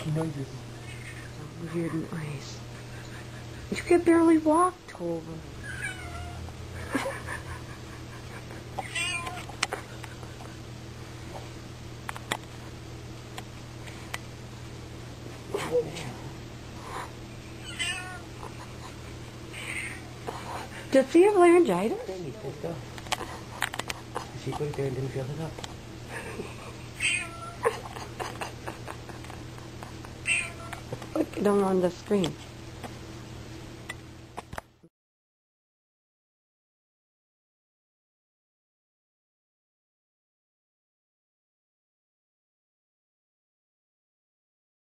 No, you didn't. Weird noise. You can barely walk, Toby. Does he have laryngitis? She put it there and didn't fill it up. Look at him on the screen.